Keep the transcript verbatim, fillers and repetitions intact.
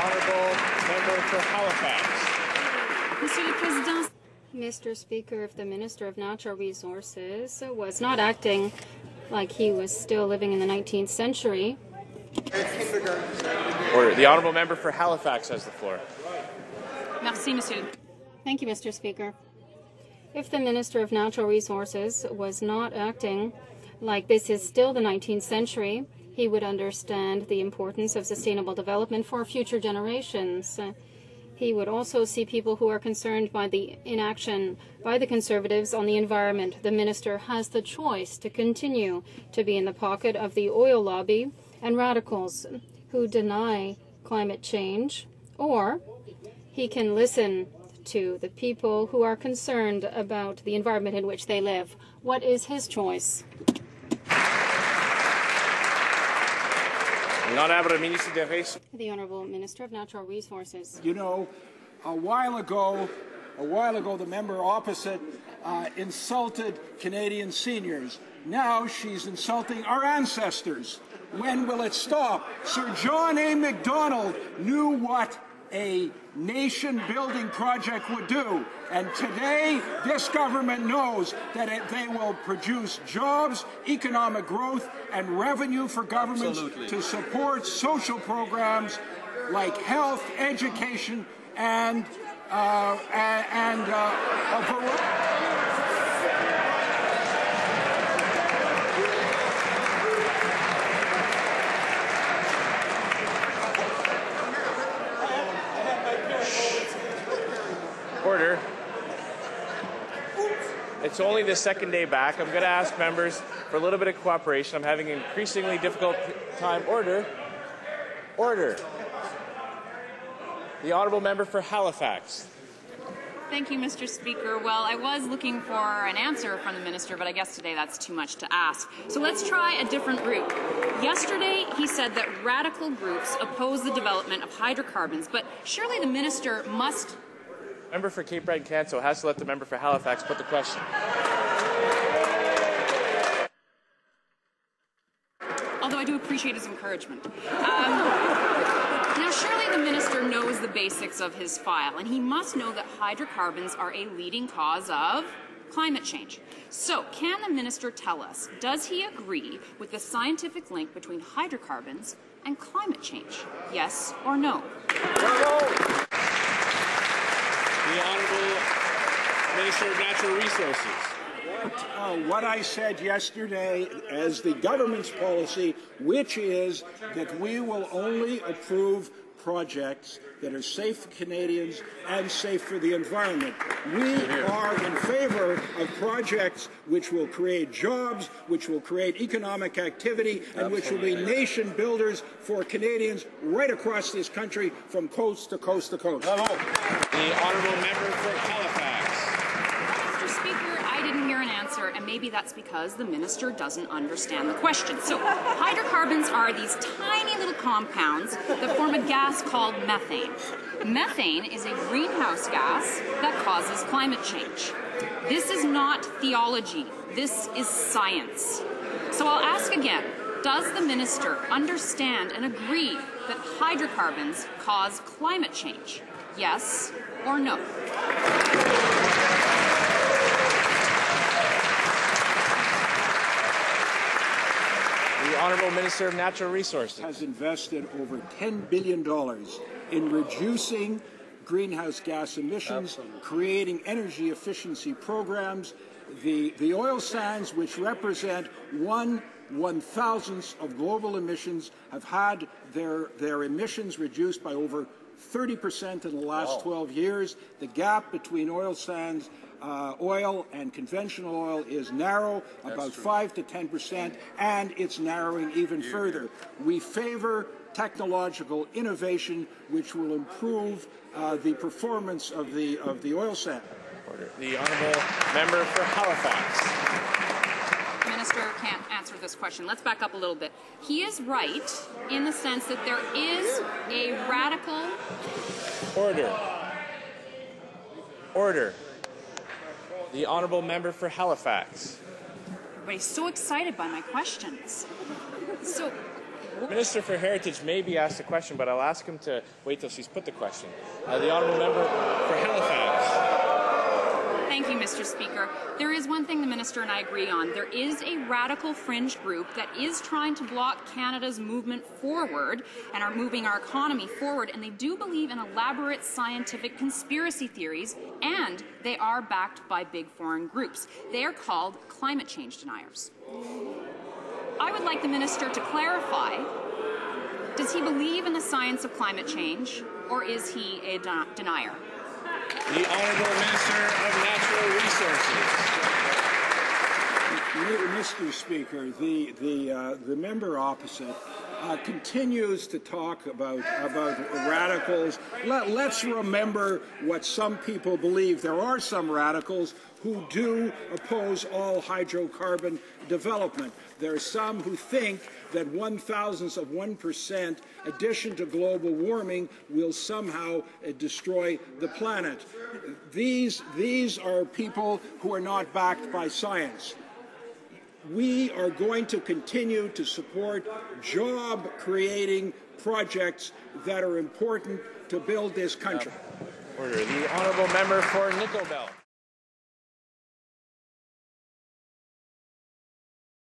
honourable member for Halifax. Monsieur le Président. Mister Speaker, if the Minister of Natural Resources was not acting like he was still living in the nineteenth century. Order. The honourable member for Halifax has the floor. Merci, Monsieur. Thank you, Mister Speaker. If the Minister of Natural Resources was not acting like this is still the nineteenth century, he would understand the importance of sustainable development for future generations. He would also see people who are concerned by the inaction by the Conservatives on the environment. The minister has the choice to continue to be in the pocket of the oil lobby and radicals who deny climate change, or he can listen to the people who are concerned about the environment in which they live. What is his choice? The Honourable Minister of Natural Resources. You know, a while ago, a while ago, the member opposite uh, insulted Canadian seniors. Now she's insulting our ancestors. When will it stop? Sir John A. Macdonald knew what a nation-building project would do. And today, this government knows that it, they will produce jobs, economic growth, and revenue for governments Absolutely. To support social programs like health, education, and, uh, and, and uh, a variety. Order. It's only the second day back. I'm going to ask members for a little bit of cooperation. I'm having an increasingly difficult time. Order. Order. The honourable member for Halifax. Thank you, Mister Speaker. Well, I was looking for an answer from the minister, but I guess today that's too much to ask. So let's try a different route. Yesterday, he said that radical groups oppose the development of hydrocarbons, but surely the minister must... Member for Cape Breton Canso has to let the member for Halifax put the question. Although I do appreciate his encouragement. Um, now, surely the minister knows the basics of his file, and he must know that hydrocarbons are a leading cause of climate change. So, can the minister tell us, does he agree with the scientific link between hydrocarbons and climate change? Yes or no? No. The Honourable Minister of Natural Resources. What, uh, what I said yesterday as the government's policy, which is that we will only approve projects that are safe for Canadians and safe for the environment. We are in favor of projects which will create jobs, which will create economic activity, and which will be nation builders for Canadians right across this country from coast to coast to coast. Bravo. The honourable member for Halifax. Mister Speaker, I didn't hear an answer, and maybe that's because the minister doesn't understand the question. So, hydrocarbons are these tiny little compounds that form a gas called methane. Methane is a greenhouse gas that causes climate change. This is not theology. This is science. So I'll ask again, does the minister understand and agree that hydrocarbons cause climate change? Yes or no? The Honourable Minister of Natural Resources has invested over ten billion dollars in reducing greenhouse gas emissions, Absolutely. Creating energy efficiency programs. The, the oil sands, which represent one one-thousandth of global emissions, have had their, their emissions reduced by over thirty percent in the last wow. twelve years. The gap between oil sands Uh, oil and conventional oil is narrow, That's about true. five to ten percent, and it's narrowing even yeah. further. We favor technological innovation which will improve uh, the performance of the, of the oil sand. Order. The honourable member for Halifax. The minister can't answer this question. Let's back up a little bit. He is right in the sense that there is a radical... Order. Order. The honourable member for Halifax. Everybody's so excited by my questions. So, Minister for Heritage may be asked a question, but I'll ask him to wait till she's put the question. Uh, the honourable member for Halifax. Thank you, Mister Speaker. There is one thing the Minister and I agree on. There is a radical fringe group that is trying to block Canada's movement forward and are moving our economy forward, and they do believe in elaborate scientific conspiracy theories, and they are backed by big foreign groups. They are called climate change deniers. I would like the Minister to clarify, does he believe in the science of climate change, or is he a de- denier? The Honourable Minister of Natural Resources. Mister Speaker, the the uh, the member opposite uh, continues to talk about about radicals. Let, let's remember what some people believe. There are some radicals who do oppose all hydrocarbon development. There are some who think that one thousandth of one percent addition to global warming will somehow uh, destroy the planet. These, these are people who are not backed by science. We are going to continue to support job-creating projects that are important to build this country. Order. The honourable member for Nickel Belt.